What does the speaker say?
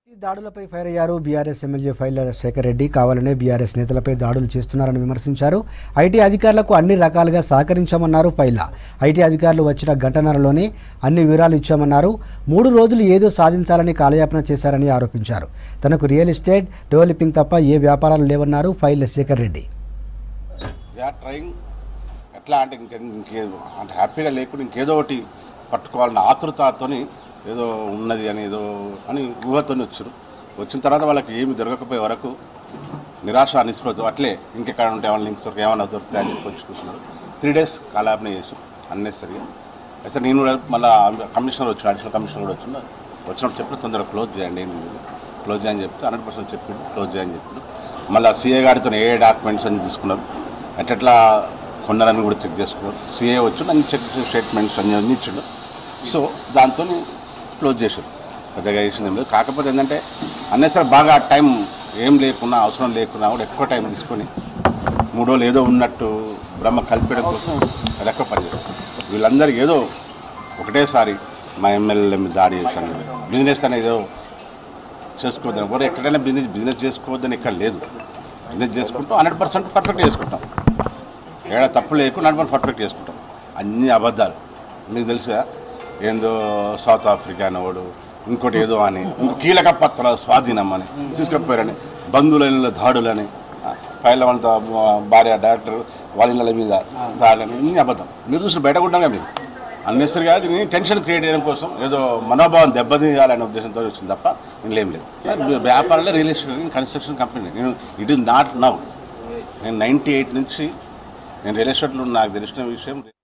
దాడులపై fire అయ్యారు. BRS MLA Pailla Shekar Reddy కావాలనే BRS నేతలపై దాడులు చేస్తున్నారని విమర్శించారు. ఐటీ అధికారులకు అన్ని రకాలుగా సహకరించామన్నారు ఫైళ్ల. ఐటీ అధికారులు వచ్చిన గంటన్నరలోనే అన్ని వివరాలు ఇచ్చామన్నారు. 3 రోజులు ఏదో సాధించాలని కాలయాపన చేశారని ఆరోపించారు. తనకు రియల్ ఎస్టేట్ డెవలపింగ్ తప్ప ఏ వ్యాపారాలు లేవన్నారు ఫైళ్ల శేఖర్ రెడ్డి. ఎట్లా అంటే ఇంకేదో అంటే హ్యాపీగా లేకుండా ఇంకేదో ఒకటి పట్టుకోవాలన్న ఆతృతతోని ఏదో ఉన్నది అని ఏదో అని ఊహతో వచ్చిన తర్వాత వాళ్ళకి ఏమి దొరకకపోయే వరకు నిరాశ నిస్పృహతో అట్లే ఇంకెక్కడ ఉంటే ఏమైనా లింక్స్ దొరికి ఏమైనా దొరుకుతాయి అని చెప్పి వచ్చి కూర్చున్నారు. 3 days కాలాపన చేసాం అన్నెసరిగా. అయితే నేను మళ్ళీ కమిషనర్ వచ్చిన అడిషనల్ కమిషనర్ కూడా వచ్చినప్పుడు చెప్పిన తొందరగా క్లోజ్ చేయండి, క్లోజ్ చేయని చెప్తే 100% చెప్పిండు క్లోజ్ చేయని చెప్పిండు. మళ్ళీ సీఏ గారితో ఏ డాక్యుమెంట్స్ అని తీసుకున్నారు, ఎట్లా కొన్నారని కూడా చెక్ చేసుకున్నారు. సీఏ వచ్చి నన్ను చెక్ స్టేట్మెంట్స్ అన్నీ ఇచ్చిండు. సో దాంతో క్లోజ్ చేశారు. పెద్దగా చేసింది ఏం లేదు. కాకపోతే ఏంటంటే అన్నెసరి బాగా టైం ఏం లేకున్నా అవసరం లేకున్నా కూడా ఎక్కువ టైం తీసుకొని 3 రోజులు ఏదో ఉన్నట్టు బ్రహ్మ కలిపేయడం కోసం అది ఎక్కువ పనిచేస్తారు. వీళ్ళందరికీ ఏదో ఒకటేసారి మా ఎమ్మెల్యే మీద దాడి చేశాను, బిజినెస్ అనేది ఏదో చేసుకోవద్దని ఎవరు ఎక్కడైనా బిజినెస్ చేసుకోవద్దని ఎక్కడ లేదు. బిజినెస్ చేసుకుంటూ 100% పర్ఫెక్ట్ చేసుకుంటాం, ఏడా తప్పు లేకుండా 100% పర్ఫెక్ట్ చేసుకుంటాం. అన్ని అబద్ధాలు మీకు తెలుసుగా. ఏందో సౌత్ ఆఫ్రికా అనేవాడు ఇంకోటి ఏదో అని ఇంకో కీలక పత్రాల స్వాధీనం అని తీసుకుపోయారని, బంధువుల దాడులని, ఫైల్ వంత భార్య డైరెక్టర్ వాళ్ళ ఇళ్ళ మీద దాడులని, ఇన్ని అబద్ధం. మీరు చూసి బయట ఉంటాం మీరు అన్నెసరిగా దీన్ని టెన్షన్ క్రియేట్ చేయడం కోసం ఏదో మనోభావం దెబ్బతీయాలనే ఉద్దేశంతో వచ్చింది తప్ప ఇంకేం లేదు. వ్యాపారాలే రియల్ ఎస్టేట్ కన్స్ట్రక్షన్ కంపెనీ. నేను ఇట్ ఈస్ నాట్ నౌ. నేను 98 నుంచి నేను రియల్ ఎస్టేట్లో నాకు తెలిసిన విషయం.